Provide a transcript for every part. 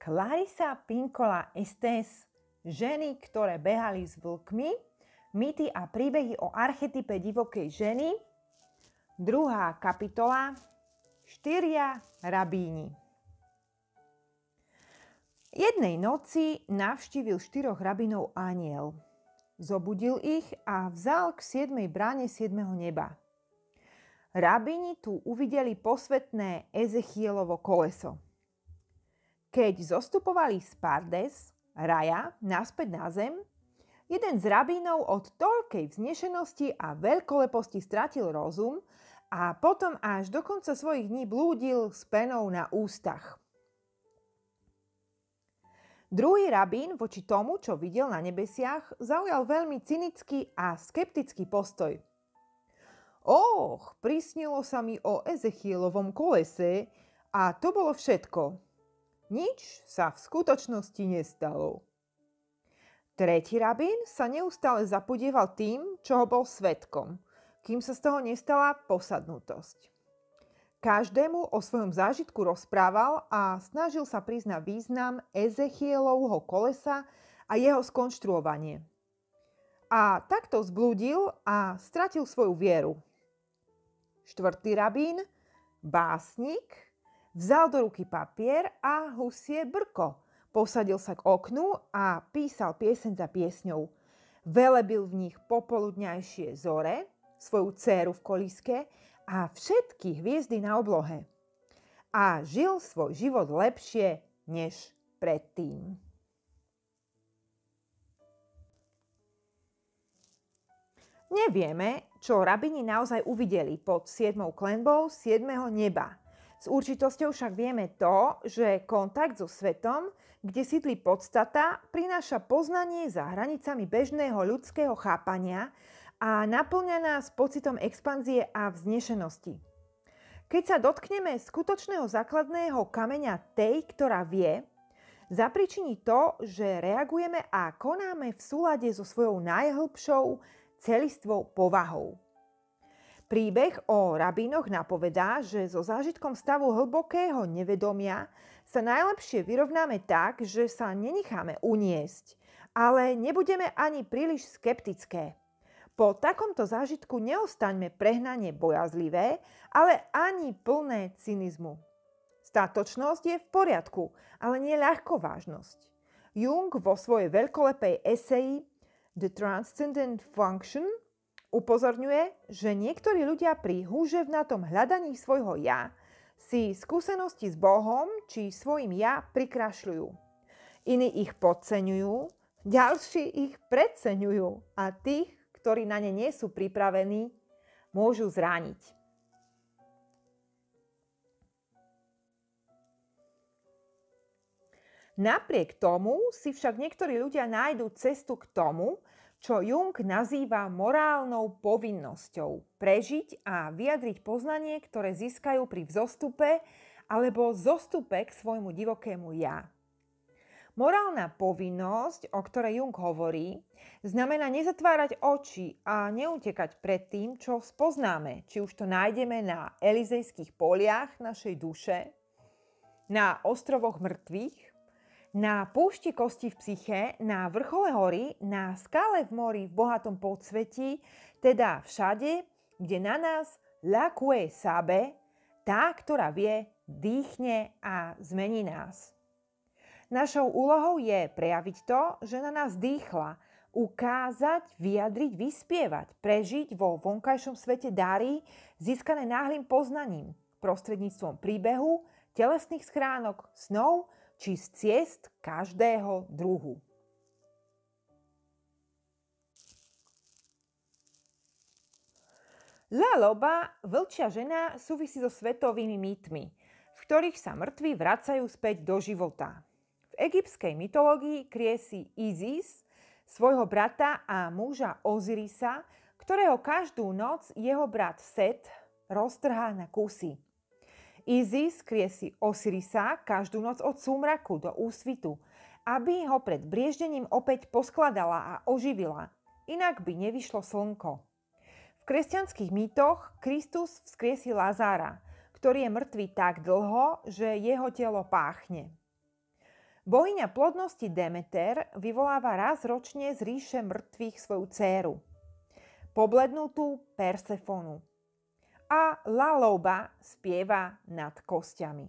Clarissa Pinkola Estés, ženy, ktoré behali s vlkmi, mýty a príbehy o archetype divokej ženy, 2. kapitola, 4 rabíni. Jednej noci navštívil 4 rabínov anjel. Zobudil ich a vzal k 7. bráne 7. neba. Rabíni tu uvideli posvätné Ezechielovo koleso. Keď zostupovali z Pardes, raja, naspäť na zem, jeden z rabínov od toľkej vznešenosti a veľkoleposti stratil rozum a potom až do konca svojich dní blúdil s penou na ústach. Druhý rabín voči tomu, čo videl na nebesiach, zaujal veľmi cynický a skeptický postoj. Prisnilo sa mi o Ezechielovom kolese a to bolo všetko. Nič sa v skutočnosti nestalo. Tretí rabín sa neustále zapodieval tým, čoho bol svedkom, kým sa z toho nestala posadnutosť. Každému o svojom zážitku rozprával a snažil sa priznať význam Ezechielovho kolesa a jeho skonštruovanie. A takto zblúdil a stratil svoju vieru. Štvrtý rabín, básnik, vzal do ruky papier a husie brko. Posadil sa k oknu a písal pieseň za piesňou. Velebil v nich popoludňajšie zore, svoju dcéru v kolíske a všetky hviezdy na oblohe. A žil svoj život lepšie než predtým. Nevieme, čo rabíni naozaj uvideli pod 7. klenbou 7. neba. S určitosťou však vieme to, že kontakt so svetom, kde sídli podstata, prináša poznanie za hranicami bežného ľudského chápania a naplňa nás pocitom expanzie a vznešenosti. Keď sa dotkneme skutočného základného kameňa tej, ktorá vie, zapričiní to, že reagujeme a konáme v súlade so svojou najhlbšou celistvou povahou. Príbeh o rabínoch napovedá, že so zážitkom stavu hlbokého nevedomia sa najlepšie vyrovnáme tak, že sa nenecháme uniesť, ale nebudeme ani príliš skeptické. Po takomto zážitku neostaňme prehnane bojazlivé, ale ani plné cynizmu. Statočnosť je v poriadku, ale nie ľahkovážnosť. Jung vo svojej veľkolepej eseji The Transcendent Function upozorňuje, že niektorí ľudia pri húževnatom hľadaní svojho ja si skúsenosti s Bohom či svojim ja prikrašľujú. Iní ich podceňujú, ďalší ich preceňujú a tých, ktorí na ne nie sú pripravení, môžu zraniť. Napriek tomu si však niektorí ľudia nájdú cestu k tomu, čo Jung nazýva morálnou povinnosťou prežiť a vyjadriť poznanie, ktoré získajú pri vzostupe alebo zostupe k svojmu divokému ja. Morálna povinnosť, o ktorej Jung hovorí, znamená nezatvárať oči a neutekať pred tým, čo spoznáme, či už to nájdeme na Elizejských poliach našej duše, na ostrovoch mŕtvych, na púšti kosti v psyche, na vrchole hory, na skále v mori v bohatom podsvetí, teda všade, kde na nás ľakuje sabe, tá, ktorá vie, dýchne a zmení nás. Našou úlohou je prejaviť to, že na nás dýchla, ukázať, vyjadriť, vyspievať, prežiť vo vonkajšom svete dary, získané náhlym poznaním, prostredníctvom príbehu, telesných schránok, snov, či z ciest každého druhu. La Loba, vlčia žena, súvisí so svetovými mýtmi, v ktorých sa mŕtvi vracajú späť do života. V egyptskej mytológii kryje si Isis, svojho brata a muža Ozirisa, ktorého každú noc jeho brat Set roztrhá na kusy. Isis kryje si Osirisa každú noc od súmraku do úsvitu, aby ho pred brieždením opäť poskladala a oživila, inak by nevyšlo slnko. V kresťanských mýtoch Kristus vzkriesí Lazára, ktorý je mŕtvý tak dlho, že jeho telo páchne. Bohyňa plodnosti Demeter vyvoláva raz ročne z ríše mŕtvych svoju dcéru, poblednutú Persefonu. A Laloba spieva nad kostiami.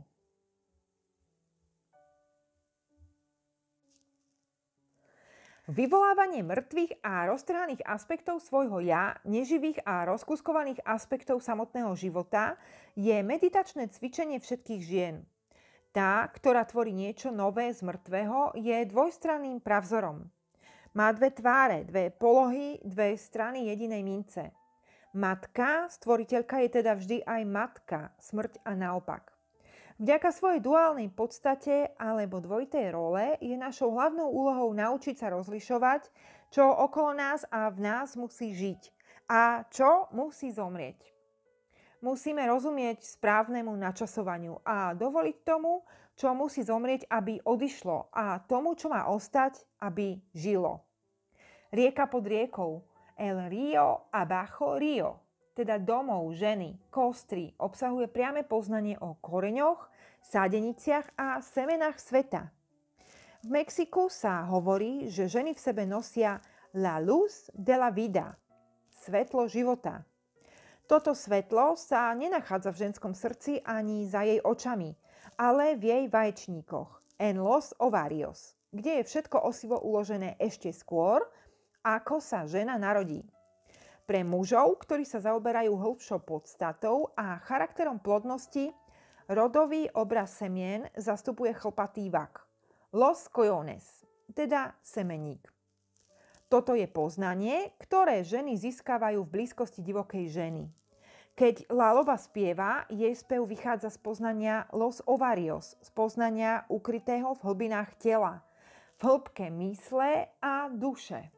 Vyvolávanie mŕtvych a roztrhaných aspektov svojho ja, neživých a rozkuskovaných aspektov samotného života je meditačné cvičenie všetkých žien. Tá, ktorá tvorí niečo nové z mŕtvého, je dvojstranným pravzorom. Má dve tváre, dve polohy, dve strany jedinej mince. Matka, stvoriteľka, je teda vždy aj matka, smrť a naopak. Vďaka svojej duálnej podstate alebo dvojitej role je našou hlavnou úlohou naučiť sa rozlišovať, čo okolo nás a v nás musí žiť a čo musí zomrieť. Musíme rozumieť správnemu načasovaniu a dovoliť tomu, čo musí zomrieť, aby odišlo, a tomu, čo má ostať, aby žilo. Rieka pod riekou, El Rio abajo Rio, teda domov ženy, kostry, obsahuje priame poznanie o koreňoch, sádeniciach a semenách sveta. V Mexiku sa hovorí, že ženy v sebe nosia la luz de la vida, svetlo života. Toto svetlo sa nenachádza v ženskom srdci ani za jej očami, ale v jej vaječníkoch, en los ovarios, kde je všetko osivo uložené ešte skôr, ako sa žena narodí. Pre mužov, ktorí sa zaoberajú hĺbšou podstatou a charakterom plodnosti, rodový obraz semien zastupuje chlpatý vak, los coyones, teda semeník. Toto je poznanie, ktoré ženy získavajú v blízkosti divokej ženy. Keď Laloba spieva, jej spev vychádza z poznania los ovarios, z poznania ukrytého v hlbinách tela, v hĺbke mysle a duše.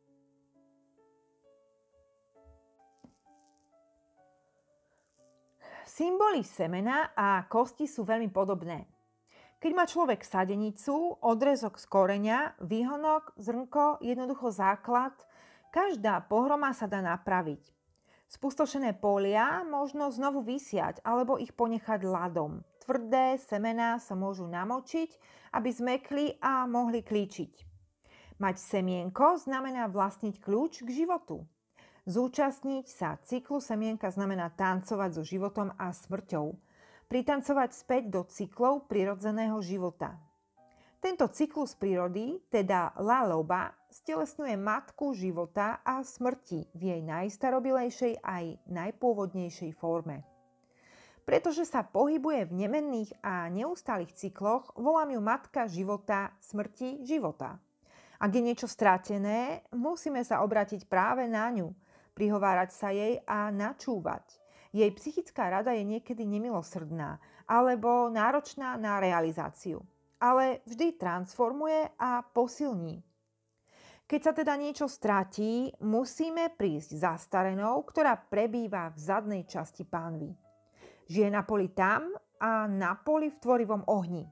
Symboly semena a kosti sú veľmi podobné. Keď má človek sadenicu, odrezok z koreňa, výhonok, zrnko, jednoducho základ, každá pohroma sa dá napraviť. Spustošené polia možno znovu vysiať alebo ich ponechať ľadom. Tvrdé semená sa môžu namočiť, aby zmekli a mohli klíčiť. Mať semienko znamená vlastniť kľúč k životu. Zúčastniť sa cyklu semienka znamená tancovať so životom a smrťou. Pritancovať späť do cyklov prirodzeného života. Tento cyklus prírody, teda Laloba, stelesňuje matku života a smrti v jej najstarobilejšej aj najpôvodnejšej forme. Pretože sa pohybuje v nemenných a neustálych cykloch, volám ju matka života, smrti, života. Ak je niečo stratené, musíme sa obrátiť práve na ňu, prihovárať sa jej a načúvať. Jej psychická rada je niekedy nemilosrdná alebo náročná na realizáciu, ale vždy transformuje a posilní. Keď sa teda niečo stratí, musíme prísť za starenou, ktorá prebýva v zadnej časti pánvy. Žije na poli tam a na poli v tvorivom ohni.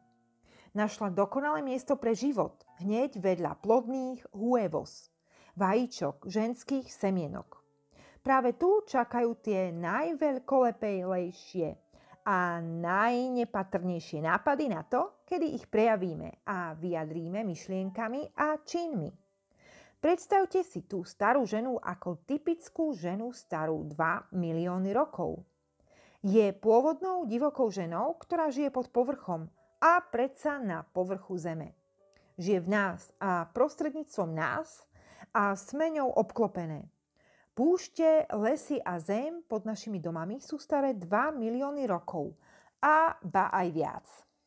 Našla dokonalé miesto pre život, hneď vedľa plodných huevos, vajíčok, ženských semienok. Práve tu čakajú tie najveľkolepejlejšie a najnepatrnejšie nápady na to, kedy ich prejavíme a vyjadríme myšlienkami a činmi. Predstavte si tú starú ženu ako typickú ženu starú 2 milióny rokov. Je pôvodnou divokou ženou, ktorá žije pod povrchom a predsa na povrchu zeme. Žije v nás a prostredníctvom nás a sme ňou obklopené. Púšte, lesy a zem pod našimi domami sú staré 2 milióny rokov a ba aj viac.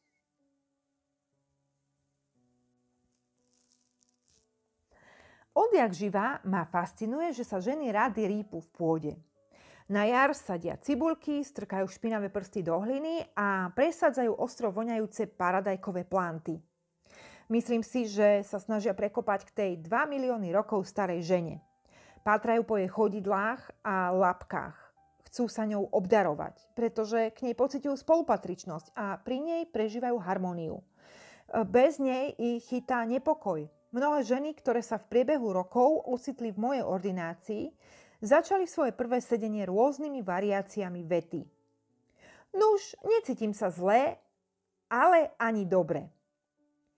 Odjak živa ma fascinuje, že sa ženy rady rýpu v pôde. Na jar sadia cibuľky, strkajú špinavé prsty do hliny a presadzajú ostro voňajúce paradajkové planty. Myslím si, že sa snažia prekopať k tej 2 milióny rokov starej žene. Pátrajú po jej chodidlách a labkách. Chcú sa ňou obdarovať, pretože k nej pociťujú spolupatričnosť a pri nej prežívajú harmóniu. Bez nej ich chytá nepokoj. Mnohé ženy, ktoré sa v priebehu rokov ocitli v mojej ordinácii, začali svoje prvé sedenie rôznymi variáciami vety. Nuž, necítim sa zle, ale ani dobre.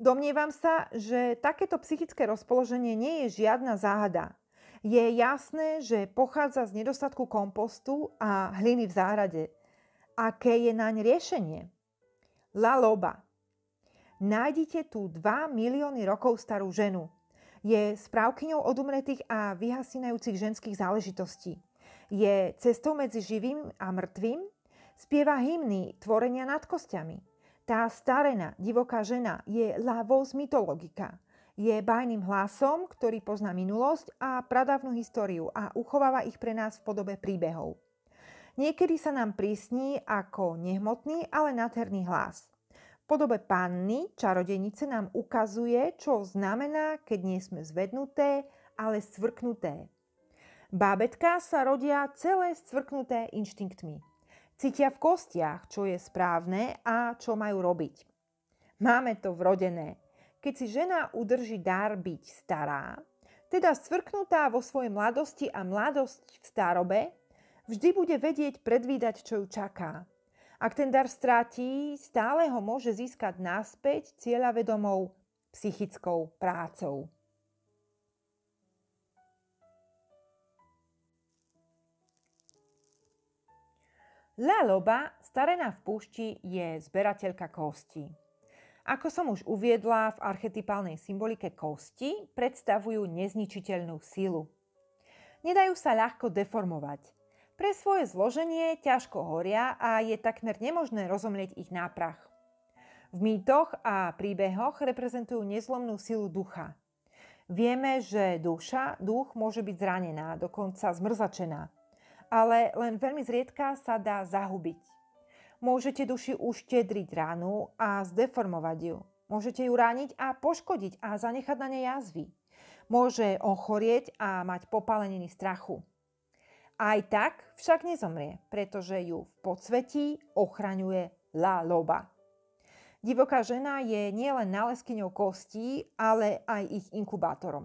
Domnievam sa, že takéto psychické rozpoloženie nie je žiadna záhada. Je jasné, že pochádza z nedostatku kompostu a hliny v záhrade. Aké je naň riešenie? La Loba. Nájdite tu 2 milióny rokov starú ženu. Je správkyňou odumretých a vyhasínajúcich ženských záležitostí. Je cestou medzi živým a mŕtvým. Spieva hymny tvorenia nad kostiami. Tá starená, divoká žena je la voz mytologika. Je bajným hlasom, ktorý pozná minulosť a pradávnu históriu a uchováva ich pre nás v podobe príbehov. Niekedy sa nám prísní ako nehmotný, ale nádherný hlas. V podobe panny, čarodejnice nám ukazuje, čo znamená, keď nie sme zvednuté, ale scvrknuté. Bábätká sa rodia celé scvrknuté inštinktmi. Cítia v kostiach, čo je správne a čo majú robiť. Máme to vrodené. Keď si žena udrží dar byť stará, teda scvrknutá vo svojej mladosti a mladosť v starobe, vždy bude vedieť predvídať, čo ju čaká. Ak ten dar stratí, stále ho môže získať naspäť cieľavedomou psychickou prácou. La Loba, starená v púšti, je zberateľka kostí. Ako som už uviedla, v archetypálnej symbolike kosti predstavujú nezničiteľnú silu. Nedajú sa ľahko deformovať. Pre svoje zloženie ťažko horia a je takmer nemožné rozomlieť ich na prach. V mýtoch a príbehoch reprezentujú nezlomnú silu ducha. Vieme, že duch môže byť zranená, dokonca zmrzačená. Ale len veľmi zriedka sa dá zahubiť. Môžete duši uštedriť ranu a zdeformovať ju. Môžete ju rániť a poškodiť a zanechať na nej jazvy. Môže ochorieť a mať popáleniny strachu. Aj tak však nezomrie, pretože ju v podsvetí ochraňuje La Loba. Divoká žena je nielen nálezkyňou kostí, ale aj ich inkubátorom.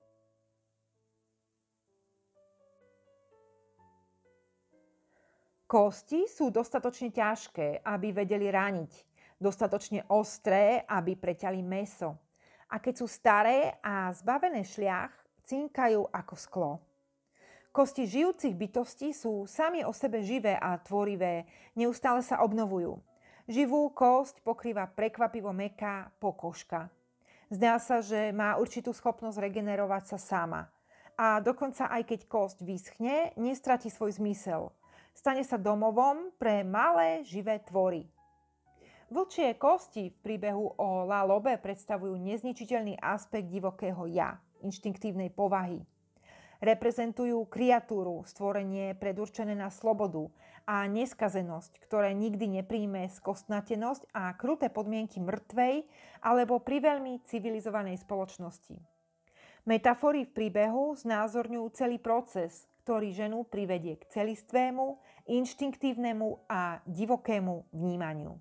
Kosti sú dostatočne ťažké, aby vedeli raniť, dostatočne ostré, aby preťali mäso. A keď sú staré a zbavené šliach, cinkajú ako sklo. Kosti žijúcich bytostí sú sami o sebe živé a tvorivé, neustále sa obnovujú. Živú kosť pokrýva prekvapivo mäkká pokožka. Zdá sa, že má určitú schopnosť regenerovať sa sama. A dokonca aj keď kosť vyschne, nestratí svoj zmysel. Stane sa domovom pre malé živé tvory. Vlčie kosti v príbehu o La Lobe predstavujú nezničiteľný aspekt divokého ja, inštinktívnej povahy. Reprezentujú kreatúru, stvorenie predurčené na slobodu a neskazenosť, ktoré nikdy nepríjme skostnatenosť a kruté podmienky mŕtvej alebo pri veľmi civilizovanej spoločnosti. Metafory v príbehu znázorňujú celý proces, ktorý ženu privedie k celistvému, inštinktívnemu a divokému vnímaniu.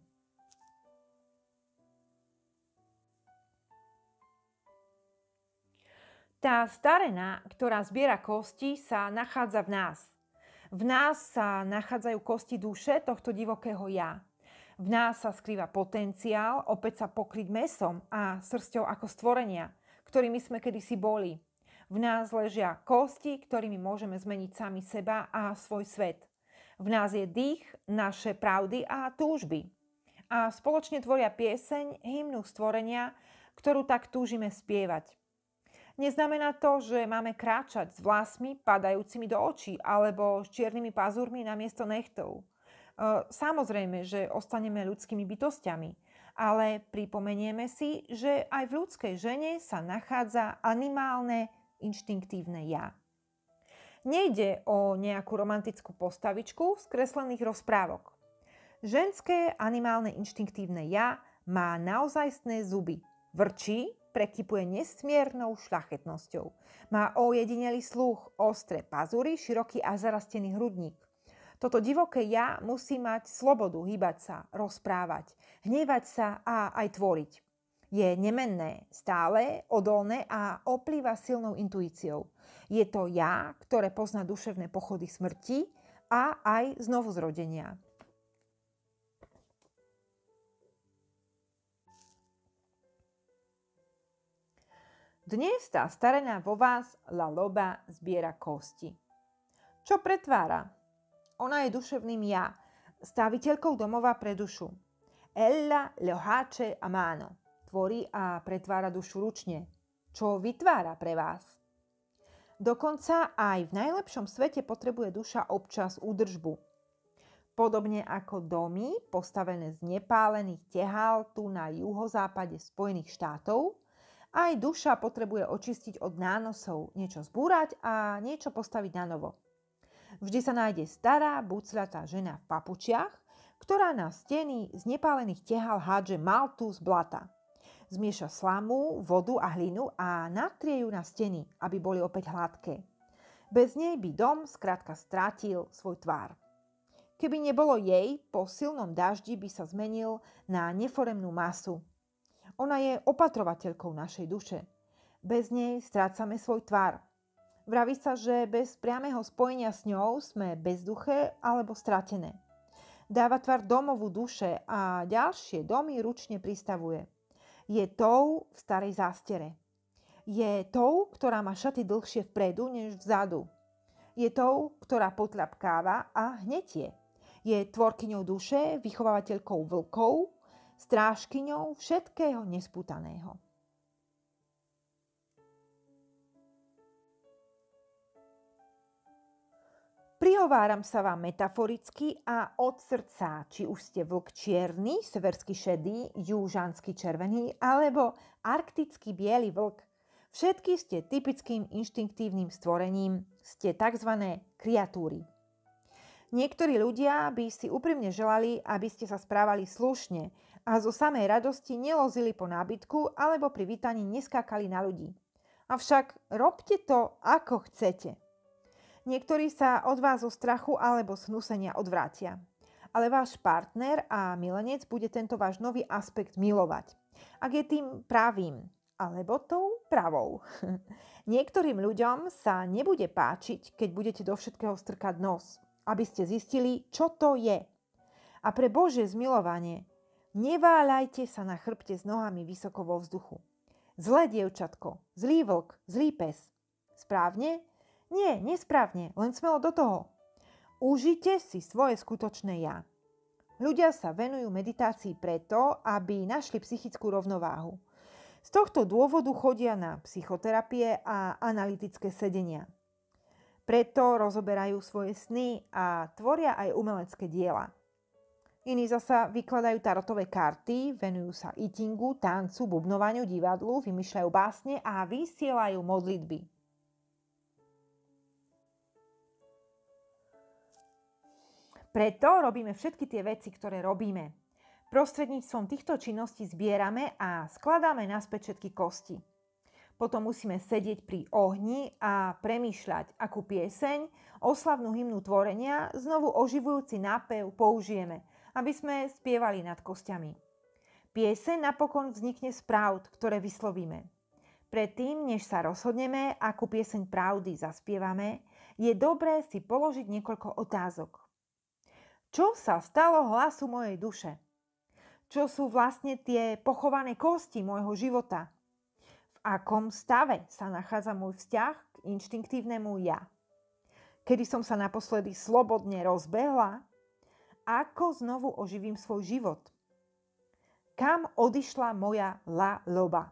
Tá starená, ktorá zbiera kosti, sa nachádza v nás. V nás sa nachádzajú kosti duše tohto divokého ja. V nás sa skrýva potenciál opäť sa pokryť mäsom a srsťou ako stvorenia, ktorými sme kedysi boli. V nás ležia kosti, ktorými môžeme zmeniť sami seba a svoj svet. V nás je dých, naše pravdy a túžby. A spoločne tvoria pieseň, hymnu stvorenia, ktorú tak túžime spievať. Neznamená to, že máme kráčať s vlasmi padajúcimi do očí alebo s čiernymi pazúrmi namiesto nechtov. Samozrejme, že ostaneme ľudskými bytostiami, ale pripomenieme si, že aj v ľudskej žene sa nachádza animálne inštinktívne ja. Nejde o nejakú romantickú postavičku z kreslených rozprávok. Ženské animálne inštinktívne ja má naozajstné zuby, vrčí, prekypuje nesmiernou šľachetnosťou. Má ojedinelý sluch, ostré pazúry, široký a zarastený hrudník. Toto divoké ja musí mať slobodu hýbať sa, rozprávať, hnevať sa a aj tvoriť. Je nemenné, stále, odolné a oplýva silnou intuíciou. Je to ja, ktoré pozná duševné pochody smrti a aj znovuzrodenia. Dnes tá starená vo vás la loba zbiera kosti. Čo pretvára? Ona je duševným ja, staviteľkou domova pre dušu. Ella lo hace a mano. Tvorí a pretvára dušu ručne. Čo vytvára pre vás? Dokonca aj v najlepšom svete potrebuje duša občas údržbu. Podobne ako domy postavené z nepálených tehál tu na juhozápade Spojených štátov, aj duša potrebuje očistiť od nánosov, niečo zbúrať a niečo postaviť na novo. Vždy sa nájde stará, bucľatá žena v papučiach, ktorá na steny z nepálených tehál hádže maltu z blata. Zmieša slamu, vodu a hlinu a natrie ju na steny, aby boli opäť hladké. Bez nej by dom skrátka strátil svoj tvár. Keby nebolo jej, po silnom daždi by sa zmenil na neforemnú masu. Ona je opatrovateľkou našej duše. Bez nej strácame svoj tvar. Vraví sa, že bez priameho spojenia s ňou sme bezduché alebo stratené. Dáva tvar domovu duše a ďalšie domy ručne pristavuje. Je tou v starej zástere. Je tou, ktorá má šaty dlhšie vpredu než vzadu. Je tou, ktorá potľapkáva a hnetie. Je tvorkyňou duše, vychovávateľkou vlkov, strážkyňou všetkého nespútaného. Prihováram sa vám metaforicky a od srdca, či už ste vlk čierny, severský šedý, južanský červený alebo arktický biely vlk. Všetky ste typickým inštinktívnym stvorením, ste tzv. Kreatúry. Niektorí ľudia by si úprimne želali, aby ste sa správali slušne a zo samej radosti nelozili po nábytku alebo pri vítaní neskákali na ľudí. Avšak robte to, ako chcete. Niektorí sa od vás zo strachu alebo z hnusenia odvrátia. Ale váš partner a milenec bude tento váš nový aspekt milovať. Ak je tým pravým, alebo tou pravou. Niektorým ľuďom sa nebude páčiť, keď budete do všetkého strkať nos, aby ste zistili, čo to je. A pre Božie zmilovanie, neváľajte sa na chrbte s nohami vysoko vo vzduchu. Zlé dievčatko, zlý vlk, zlý pes. Správne? Nie, nesprávne, len smelo do toho. Užite si svoje skutočné ja. Ľudia sa venujú meditácii preto, aby našli psychickú rovnováhu. Z tohto dôvodu chodia na psychoterapie a analytické sedenia. Preto rozoberajú svoje sny a tvoria aj umelecké diela. Iní zasa vykladajú tarotové karty, venujú sa eatingu, tancu, bubnovaniu, divadlu, vymýšľajú básne a vysielajú modlitby. Preto robíme všetky tie veci, ktoré robíme. Prostredníctvom týchto činností zbierame a skladáme naspäť všetky kosti. Potom musíme sedieť pri ohni a premýšľať, akú pieseň, oslavnú hymnu tvorenia, znovu oživujúci nápev použijeme, aby sme spievali nad kostiami. Pieseň napokon vznikne z pravd, ktoré vyslovíme. Predtým, než sa rozhodneme, akú pieseň pravdy zaspievame, je dobré si položiť niekoľko otázok. Čo sa stalo hlasu mojej duše? Čo sú vlastne tie pochované kosti môjho života? V akom stave sa nachádza môj vzťah k inštinktívnemu ja? Kedy som sa naposledy slobodne rozbehla? Ako znovu oživím svoj život? Kam odišla moja la loba?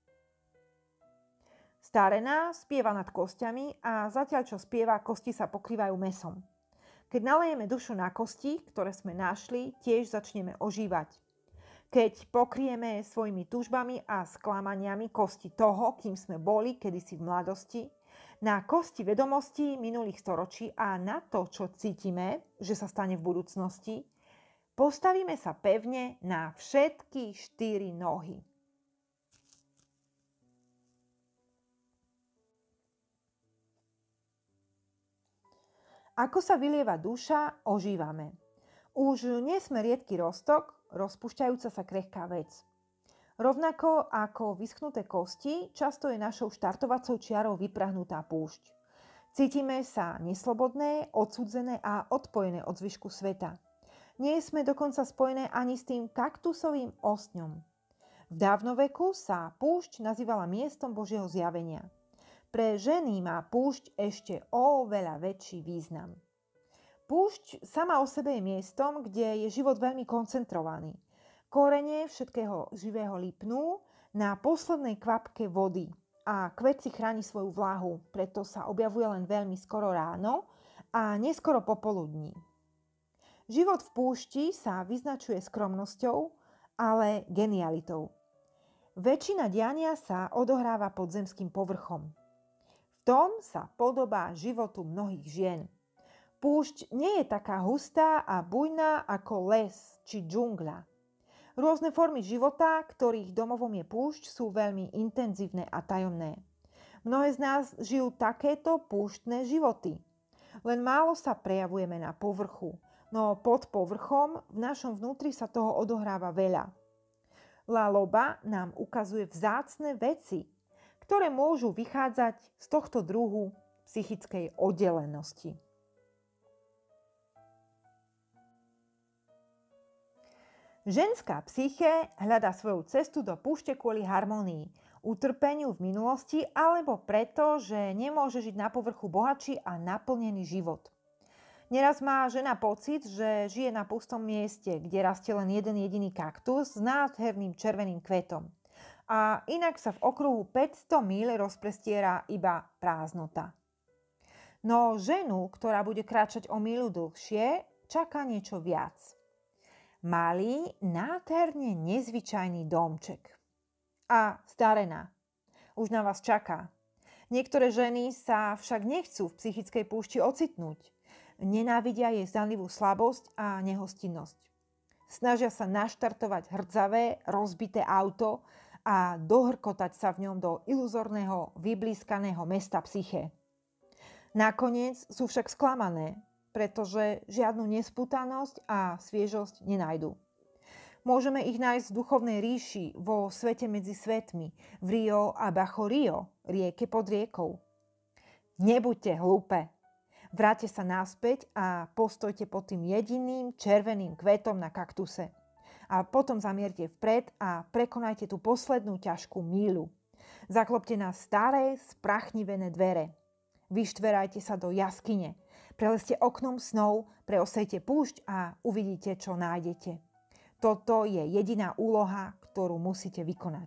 Starená spieva nad kostiami a zatiaľ čo spieva, kosti sa pokrývajú mäsom. Keď nalejeme dušu na kosti, ktoré sme našli, tiež začneme ožívať. Keď pokrieme svojimi túžbami a sklamaniami kosti toho, kým sme boli kedysi v mladosti, na kosti vedomostí minulých storočí a na to, čo cítime, že sa stane v budúcnosti, postavíme sa pevne na všetky 4 nohy. Ako sa vylieva duša, ožívame. Už nie sme riedky roztok, rozpúšťajúca sa krehká vec. Rovnako ako vyschnuté kosti, často je našou štartovacou čiarou vyprahnutá púšť. Cítime sa neslobodné, odsúdzené a odpojené od zvyšku sveta. Nie sme dokonca spojené ani s tým kaktusovým ostňom. V dávnoveku sa púšť nazývala miestom Božieho zjavenia. Pre ženy má púšť ešte oveľa väčší význam. Púšť sama o sebe je miestom, kde je život veľmi koncentrovaný. Korene všetkého živého lipnú na poslednej kvapke vody a kvet si chráni svoju vlahu, preto sa objavuje len veľmi skoro ráno a neskoro popoludní. Život v púšti sa vyznačuje skromnosťou, ale genialitou. Väčšina diania sa odohráva pod zemským povrchom. V tom sa podobá životu mnohých žien. Púšť nie je taká hustá a bujná ako les či džungľa. Rôzne formy života, ktorých domovom je púšť, sú veľmi intenzívne a tajomné. Mnohé z nás žijú takéto púštne životy. Len málo sa prejavujeme na povrchu, no pod povrchom v našom vnútri sa toho odohráva veľa. La Loba nám ukazuje vzácne veci, ktoré môžu vychádzať z tohto druhu psychickej oddelenosti. Ženská psyché hľadá svoju cestu do púšte kvôli harmónii, utrpeniu v minulosti alebo preto, že nemôže žiť na povrchu bohatší a naplnený život. Neraz má žena pocit, že žije na pustom mieste, kde rastie len jeden jediný kaktus s nádherným červeným kvetom. A inak sa v okruhu 500 míľ rozprestiera iba prázdnota. No ženu, ktorá bude kráčať o míľu dlhšie, čaká niečo viac. Malý, nádherne nezvyčajný domček. A starená. Už na vás čaká. Niektoré ženy sa však nechcú v psychickej púšti ocitnúť. Nenávidia jej zdanlivú slabosť a nehostinnosť. Snažia sa naštartovať hrdzavé, rozbité auto a dohrkotať sa v ňom do iluzórneho, vyblískaného mesta psyché. Nakoniec sú však sklamané, pretože žiadnu nespútanosť a sviežosť nenajdu. Môžeme ich nájsť v duchovnej ríši, vo svete medzi svetmi, v Rio a Bajo Rio, rieke pod riekou. Nebuďte hlúpe. Vráťte sa naspäť a postojte pod tým jediným červeným kvetom na kaktuse. A potom zamierte vpred a prekonajte tú poslednú ťažkú míľu. Zaklopte na staré, sprachnivené dvere. Vyštverajte sa do jaskyne. Prelezte oknom snov, preosejte púšť a uvidíte, čo nájdete. Toto je jediná úloha, ktorú musíte vykonať.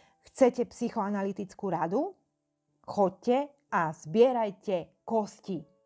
Chcete psychoanalytickú radu? Choďte a zbierajte kosti.